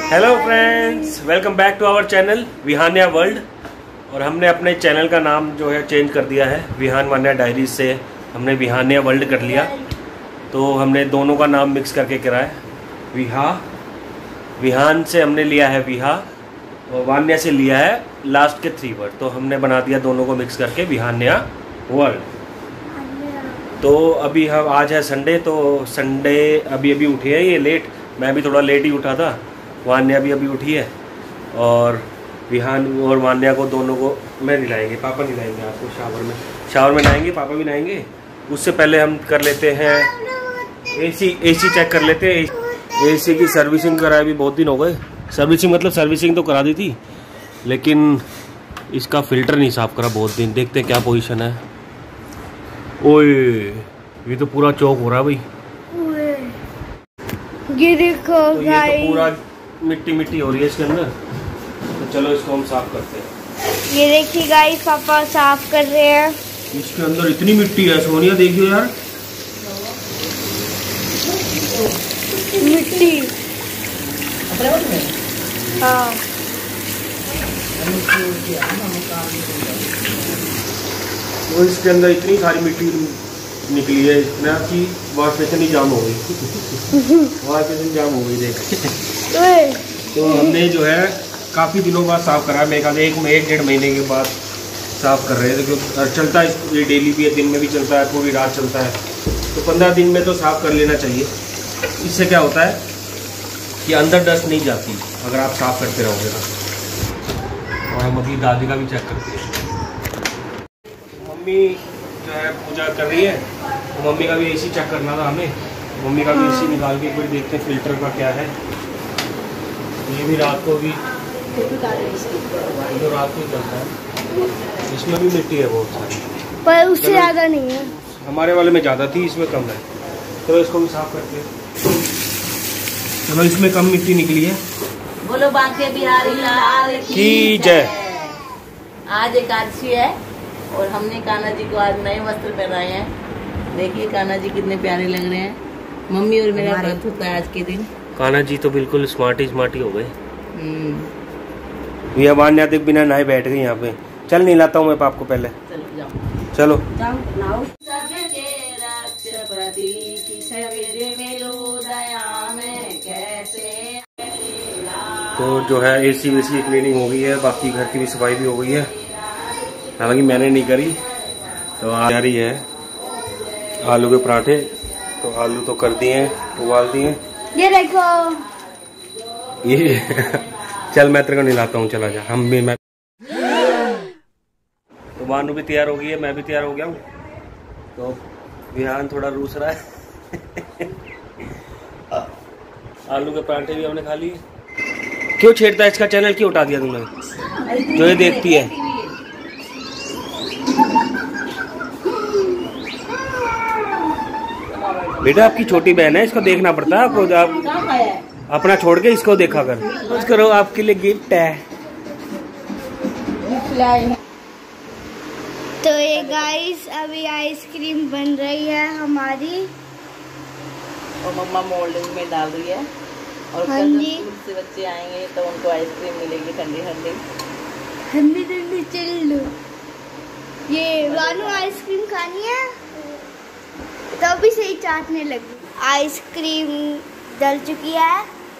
Hello friends, welcome back to our channel Vihanya world. और हमने अपने चैनल का नाम जो है चेंज कर दिया है। विहान वान्या डायरीज से हमने विहान्या वर्ल्ड कर लिया। तो हमने दोनों का नाम मिक्स करके करा है। विहान से हमने लिया है विहा और वान्या से लिया है लास्ट के 3 वर्ड। तो हमने बना दिया दोनों को मिक्स करके विहान्या वर्ल्ड। तो अभी हम आज है संडे, तो संडे अभी उठे हैं ये लेट। मैं भी थोड़ा लेट ही उठा था। वान्या भी अभी उठी है और विहान और वान्या को दोनों को मैं नहलाएंगे, पापा नहलाएंगे आपको शावर में नहाएंगे, पापा भी नहाएंगे। उससे पहले हम कर लेते हैं एसी चेक कर लेते हैं। एसी की सर्विसिंग कराए भी बहुत दिन हो गए। सर्विसिंग तो करा दी थी, लेकिन इसका फिल्टर नहीं साफ करा बहुत दिन। देखते क्या पोजीशन है। ओए ये तो पूरा चौक हो रहा है भाई। तो ये तो पूरा मिट्टी हो रही है इसके अंदर। तो चलो इसको हम साफ करते हैं। ये देखिए गाइस, पापा साफ कर रहे हैं। इसके अंदर इतनी मिट्टी है सोनिया, देखियो यार मिट्टी। हाँ तो इसके अंदर इतनी सारी मिट्टी निकली है इसमें कि वॉश बेसिन ही जाम हो गई। वॉश बेसिन जाम हो गई देख। तो हमने जो है काफ़ी दिनों बाद साफ़ करा है। मेरे ख्याल एक डेढ़ महीने के बाद साफ़ कर रहे हैं। तो चलता है ये डेली भी है, दिन में भी चलता है, पूरी रात चलता है। तो 15 दिन में तो साफ़ कर लेना चाहिए। इससे क्या होता है कि अंदर डस्ट नहीं जाती अगर आप साफ़ करते रहोगे ना। और हम अभी दादी का भी चेक करते हैं। मम्मी जो है पूजा कर रही है, तो मम्मी का भी एसी चेक करना था हमें। मम्मी का भी एसी निकाल के एक बार देखते हैं फिल्टर का क्या है। ये भी रात को भी तो रात को ही चलता है। इसमें भी मिट्टी है बहुत सारी, पर उससे ज़्यादा नहीं है। हमारे वाले में ज़्यादा थी, इसमें कम है। तो इसको भी साफ करते हैं। चलो इसमें कम मिट्टी निकली है। बोलो बांके बिहारी लाल की जय। आज एकादशी है और हमने कान्हा जी को आज नए वस्त्र पहनाए हैं। देखिए कान्हा जी कितने प्यारे लग रहे हैं। मम्मी और मेरा व्रत होता है आज के दिन। कान्हा जी तो बिल्कुल स्मार्टी हो गए। ये वान्या देख बिना नहाए बैठ गई यहाँ पे। चल नहीं लाता हूँ मैं पाप को पहले। चलो तो जो है एसी वेसी क्लीनिंग हो गई है, बाकी घर की भी सफाई भी हो गई है। हालांकि मैंने नहीं करी। तो आ रही है आलू के पराठे। तो आलू तो कर दिए हैं, उबाल दिए। ये देखो ये चल मैं तेरे को नहलाता हूँ, चला जा। मैं तो वानू भी तैयार हो गई है, मैं भी तैयार हो गया हूँ। तो विहान थोड़ा रूस रहा है। आलू के पराठे भी हमने खा लिए। क्यों छेड़ता है इसका चैनल, क्यों उठा दिया तुमने? जो ये देखती है बेटा, आपकी छोटी बहन है, इसको देखना पड़ता है आपको। आप अपना छोड़ के इसको देखा कर। कुछ करो, आपके लिए गिफ्ट है। तो ये गाइस अभी आइसक्रीम बन रही है हमारी और मम्मा मोल्डिंग में डाल रही है। और हाँ कल जी। स्कूल से बच्चे आएंगे तो उनको आइसक्रीम मिलेगी ठंडी ठंडी। ठंडी ठंडी चिल्लू। ये वानू आइसक्रीम खानी है तो भी सही चाटने लगी। आइसक्रीम जल चुकी है।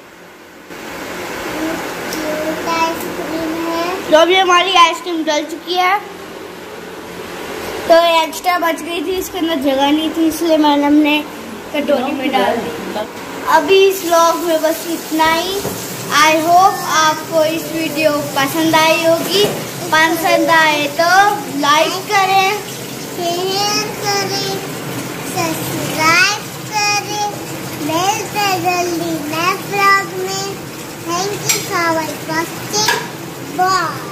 तो अभी हमारी आइसक्रीम जल चुकी है। तो एक्स्ट्रा बच गई थी, इसके अंदर जगह नहीं थी, इसलिए मैंने हमने कटोरी में डाल दी। अभी इस व्लॉग में बस इतना ही। आई होप आपको इस वीडियो पसंद आई होगी। पसंद आए तो लाइक करें, शेयर करें, सब्सक्राइब करें, मिलते जल्दी नए व्लॉग में। Thank you for watching. Bye.